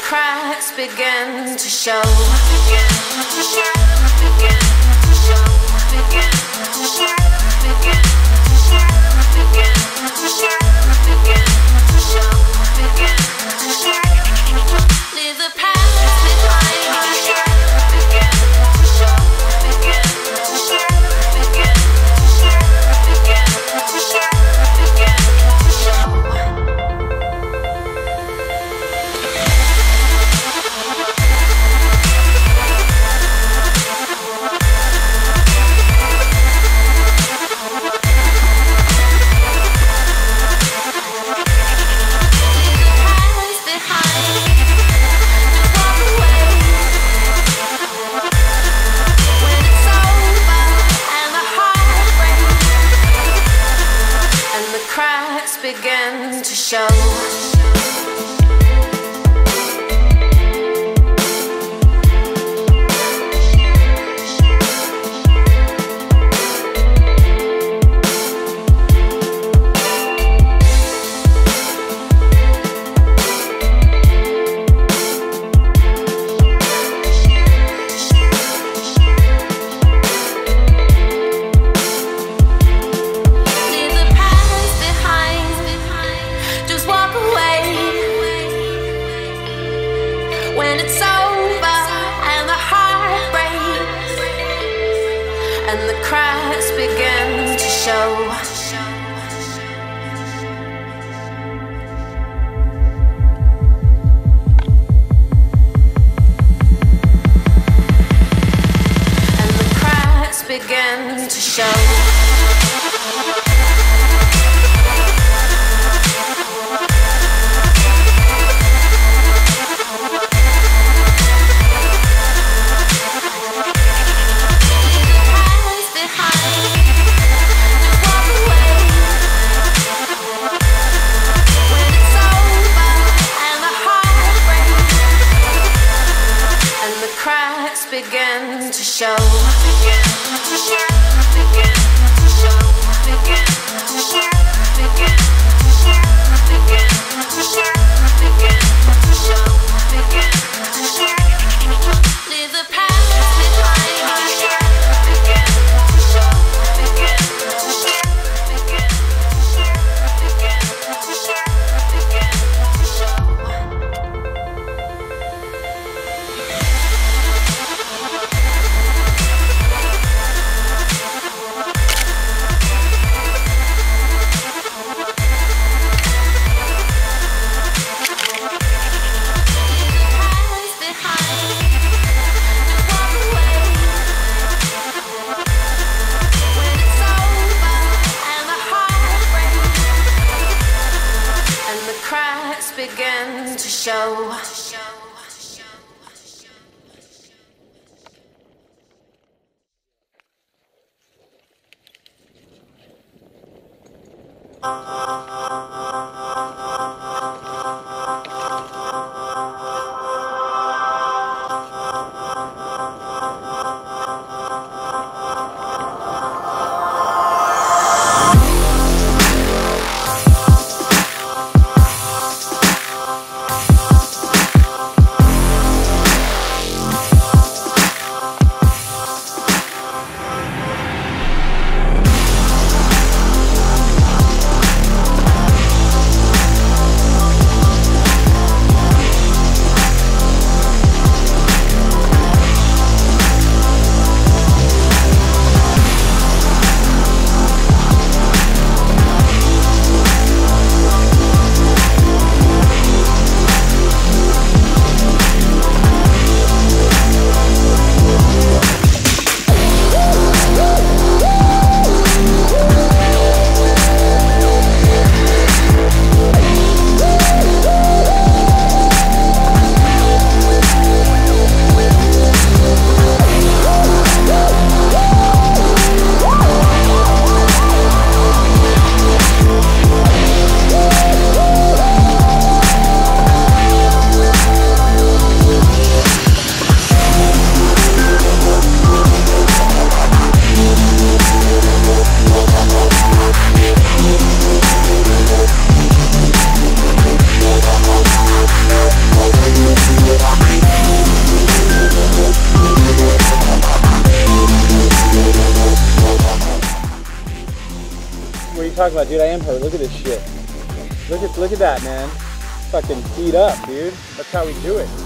cracks begin to show. Leave the past behind. Begin to show. When it's over and the heart breaks and the cracks begin to show. And the cracks begin to show. Begin to show. Leave the past behind. Begin to show. talking about, dude. I am hurt. Look at this shit. Look at that, man. Fucking beat up, dude. That's how we do it.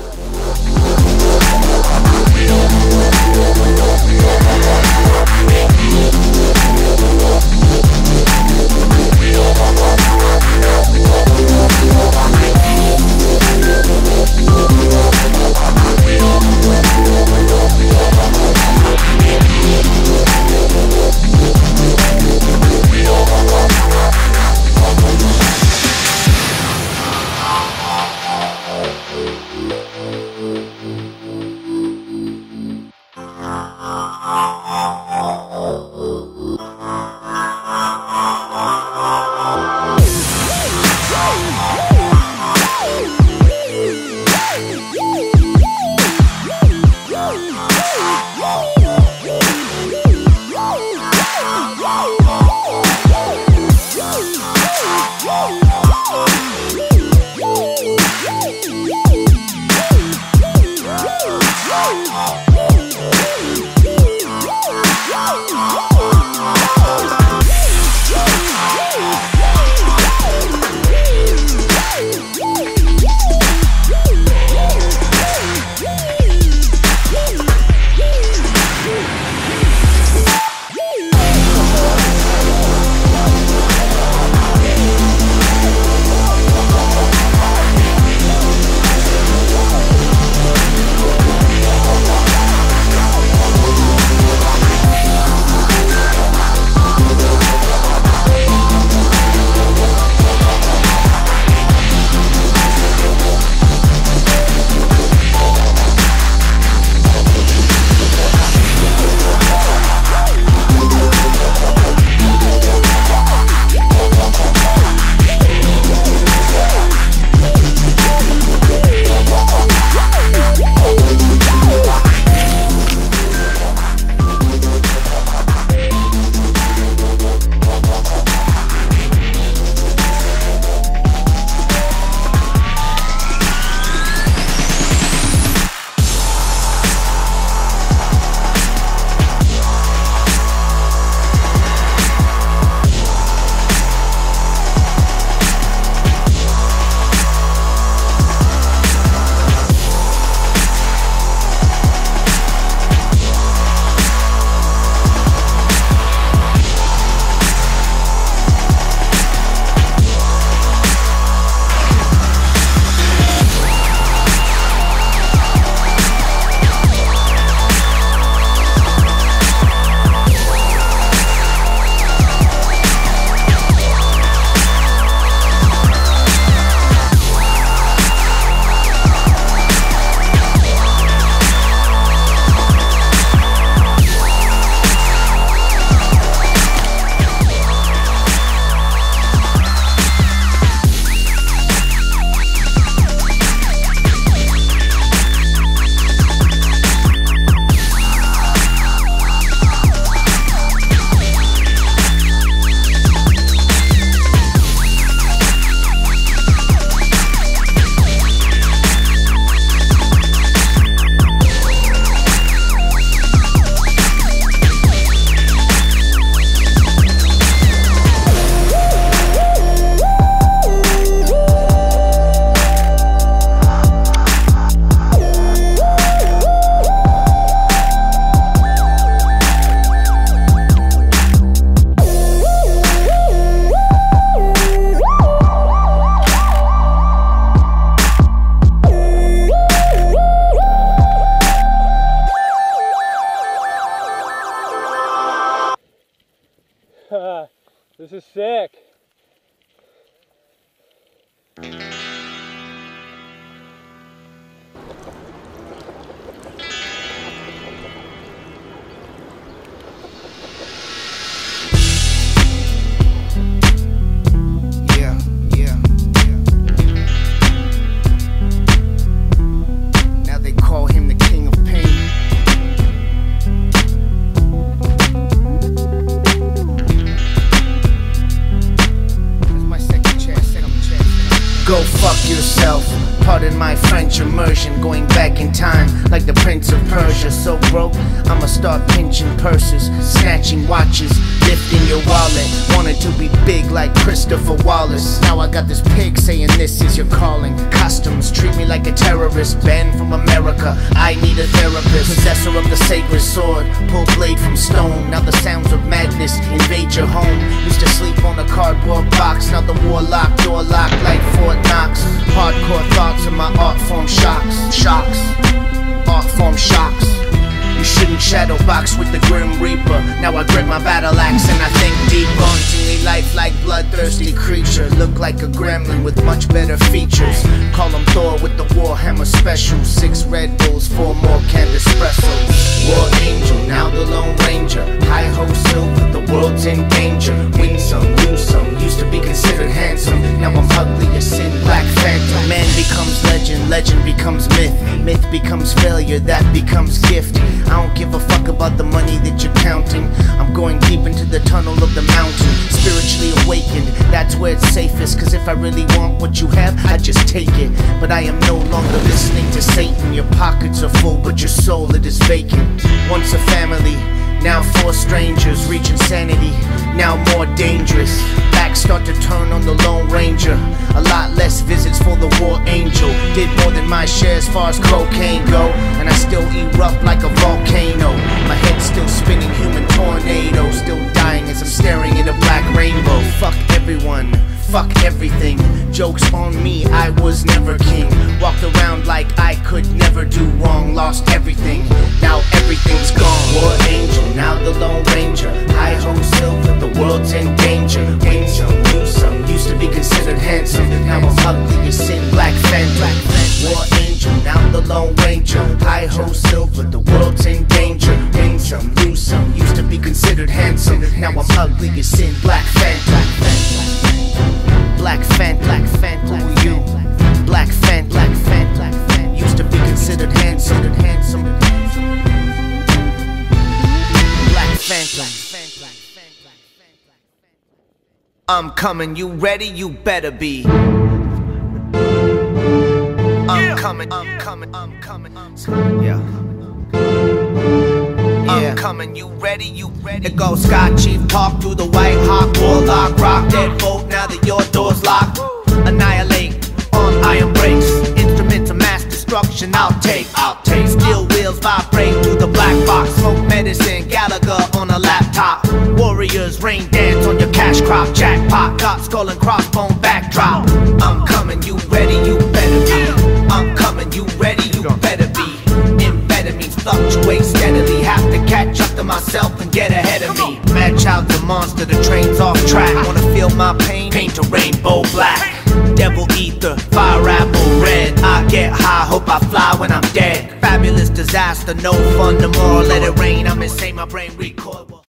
This is sick. Go fuck yourself. Pardon my French immersion, going back in time like the Prince of Persia. So broke, I'ma start pinching purses, snatching watches, lifting your wallet. Wanted to be big like Christopher Wallace. Now I got this pig saying this is your calling. Customs treat me like a terrorist, banned from America. I need a therapist. Possessor of the sacred sword, pull blade from stone. Now the sounds of madness invade your home. Used to sleep on a cardboard box. Now the warlock, door locked like Fort Knox. Hardcore thoughts of my art form shocks. Art form shocks. You shouldn't shadow box with the Grim Reaper. Now I grip my battle axe and I think deep. Hauntingly life like bloodthirsty creature. Look like a gremlin with much better features. Call him Thor with the Warhammer special. 6 Red Bulls, 4 more canned espressos. War angel, now the Lone Ranger. Hi-ho silver, the world's in danger. Win some, lose some, used to be considered handsome. Now I'm ugly as sin, black phantom. Man becomes legend, legend becomes myth. Myth becomes failure, that becomes gift. I don't give a fuck about the money that you're counting. I'm going deep into the tunnel of the mountain. Spiritually awakened, that's where it's safest. Cause if I really want what you have, I just take it. But I am no longer listening to Satan. Your pockets are full, but your soul, it is vacant. Once a family, now 4 strangers. Reach insanity, now more dangerous. Backs start to turn on the Lone Ranger. A lot less visits for the War Angel. Did more than my share as far as cocaine go. And I still erupt like a volcano. My head's still spinning, human tornado. Still dying as I'm staring at a black rainbow. Fuck everyone, fuck everything. Jokes on me, I was never king. Walked around like I could never do wrong. Lost everything, now everything's gone. War Angel, now the Lone Ranger. Hi-ho silver, the world's in danger. Win some, lose some, used to be considered handsome. Now I'm ugly as sin, black phantom. War Angel, now the Lone Ranger. Hi-ho silver, the world's in danger. Win some, lose some, used to be considered handsome. Now I'm ugly as sin, black phantom. Black Phantom, who are you? Black Phantom, used to be considered handsome. Black Phantom. I'm coming, you ready? You better be. I'm coming, yeah. I'm coming, you ready? You ready? It goes Scott Chief Talk to the White Hawk, Warlock, Rock, Deadbolt, now that your door's locked. Annihilate on iron brakes, instruments of mass destruction. I'll take. Steel wheels vibrate to the black box. Smoke medicine, Gallagher on a laptop. Warriors rain dance on your cash crop. Jackpot, got skull and crossbone backdrop. I'm coming, you ready? You better be. I'm coming, you ready? You better be. Amphetamines fluctuate steadily. Have to catch up to myself and get ahead of me. Mad child's a monster, the train's off track. Wanna feel my pain? Paint a rainbow black. Devil ether, fire apple red. I get high, hope I fly when I'm dead. Fabulous disaster, no fun tomorrow. Let it rain, I'm insane, my brain recoil.